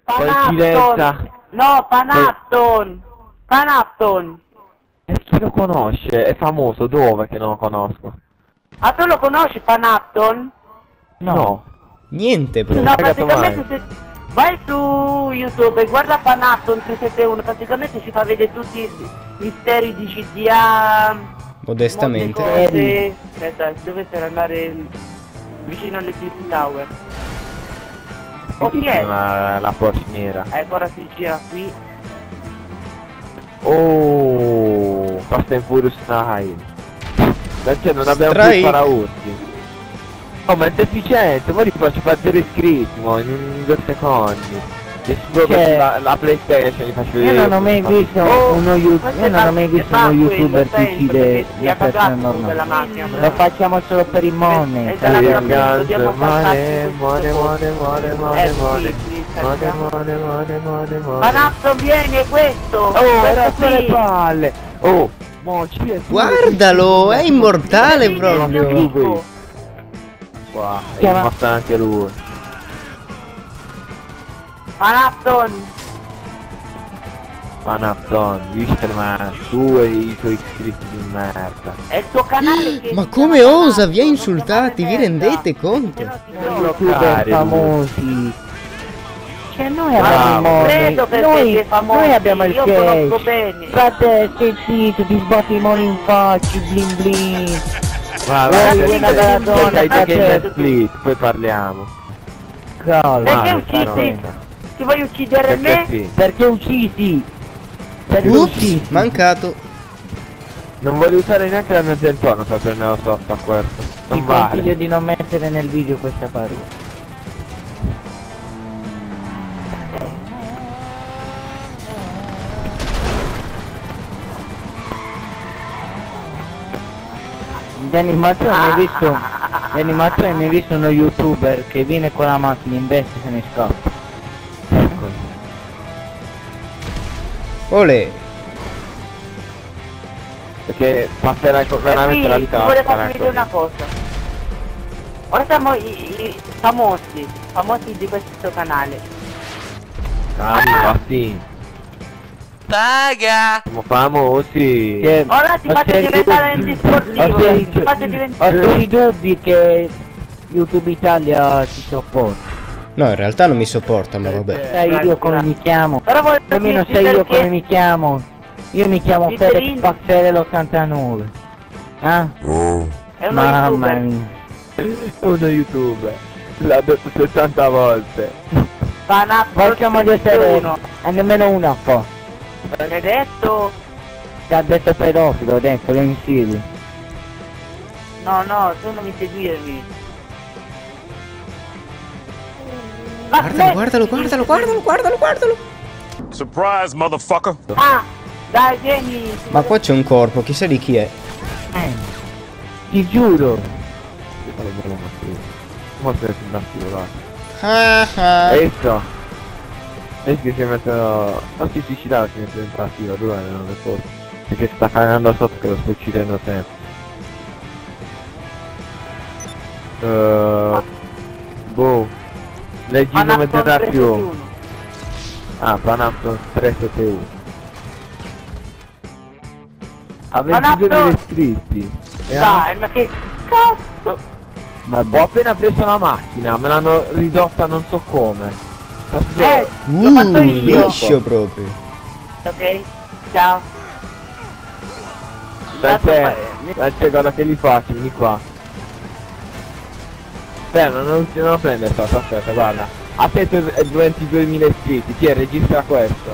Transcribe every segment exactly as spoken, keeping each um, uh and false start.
Coincidenza. No, Panatton. Panatton. E chi lo conosce? È famoso, dove che non lo conosco? Ah, tu lo conosci Panatton? No. no. Niente proprio. No, praticamente se vai su YouTube e guarda Panatton tre sette uno, praticamente ci fa vedere tutti i misteri di C D A. Modestamente. Cose. Aspetta, dove per andare vicino alle Eclipse Tower. Ok. La, la Porsche nera. Ecco, ora si gira qui. Oh, Fast and Furious nove. Perché non abbiamo Strike. più paraurti. Oh, ma è deficiente, poi ti faccio fare delle scritti, mo, in due secondi. Cioè, la, la PlayStation mi faccio vedere. Io non ho mai visto Oh, uno youtuber, io non ho mai visto uno quello, youtuber che sempre, uccide perché le si persone è normali. la macchina. Lo facciamo solo per il money. Esatto. Eh, Dobbiamo ragazzi, muore, muore, passare muore, muore, muore, Eh, muore, sì, sì, muore, saliamo. muore, muore, muore, muore. Panatton, vieni, è questo! Oh, questo era qui. le palle! Oh, mo, ci è Guardalo, è immortale proprio. Amico. Wow, è Chiama- morto anche lui. Panatton! Panatton, Wisterman, tu e i tuoi iscritti di merda. È il tuo canale che... Ma come osa, vi ha insultati, vi rendete conto? Youtuber famosi. Cioè noi abbiamo il Bravo. money. Credo perché Noi, siete famosi, noi abbiamo il io conosco cash. bene. Frate, stai zitto, ti sbatti i money in faccia, blin blin. Guarda, Vuoi guarda, una bella donna, dai, dai, frate? che split, poi parliamo. Calma. Perché Ah, uccidi? Taronta. Ti vuoi uccidere Perché me? sì. Perché uccisi? Perché Ups, uccisi? mancato. Non voglio usare neanche la mia zentorno per prenderlo sotto a questo. Non Ti vale. consiglio di non mettere nel video questa parola. Di animazione hai visto? Di animazione hai visto uno youtuber che viene con la macchina in bestia e se ne scappa. Ecco. Olè. Perché passerai co- veramente la Eh sì, vita. ti volevo a fare farmi dire così. una cosa. Ora siamo i, i famosi, famosi di questo canale. Ah, mi fa sì. Paga! Siamo famosi. Che- Ora ti ho faccio sentito- diventare ho antisportivo, sentito- ti faccio Ho diventare... dei dubbi che YouTube Italia ci sopporta. No, in realtà non mi sopporta, ma vabbè. Sai io come mi chiamo? Però voglio Nemmeno dirti sai io perché- come mi chiamo? Io mi chiamo Di Fede Torino. Spazzere l'ottantanove. Ah? È uno Mamma youtuber. mia. Uno youtuber. L'ha detto sessanta volte. Panatton Facciamo di essere uno. E nemmeno una fa. L'hai detto? Ti ha detto pedofilo, ho detto, lo insidi. No, no, tu non mi seguirmi. Guardalo, guardalo, guardalo, guardalo, guardalo, guardalo. Surprise, motherfucker! Ah, dai, vieni. Ma qua c'è un corpo, chissà di chi è. Eh. Ti giuro. Mo sei sul mattino là. Ah, ah. Esso. Esso che si mettono. Non si suicidava, si mette in partita, dove non le cose. Perché sta cagando sotto che lo sto uccidendo sempre. Uh, boh. Leggi il nome del rapione. Ah, Panatton tre sette uno. Ha ventidue mila iscritti. E Dai, ma che cazzo? Vabbè. Ho appena preso la macchina, me l'hanno ridotta non so come. Eh, l'ho Uh, fatto io. liscio proprio. Ok, ciao. Aspetta, aspetta, guarda che li faccio, vieni qua. Aspetta, non, non lo prende sotto, aspetta, guarda. A te tu hai ventiduemila iscritti, chi è? Registra questo.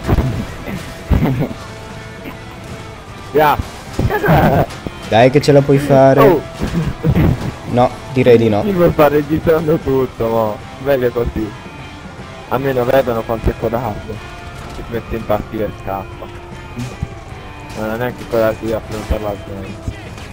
Grazie. Dai che ce la puoi fare. Oh, No, direi di no. il film sta registrando tutto, mo. Meglio così. Almeno vedono quanto è coraggio. Si mette in partita e scappa. Non è neanche coraggio di affrontare la gente.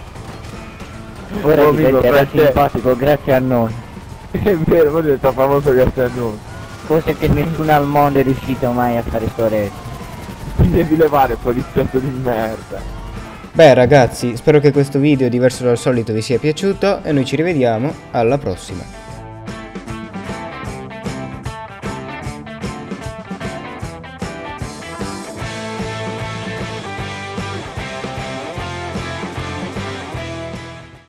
Ora Oh, ti amico, sentirà per te- simpatico grazie a noi. È vero, voi diventa famoso grazie a noi. Cose che nessuno al mondo è riuscito mai a fare corretto. Ti devi levare, poliziotto di merda. Beh ragazzi, spero che questo video diverso dal solito vi sia piaciuto e noi ci rivediamo alla prossima.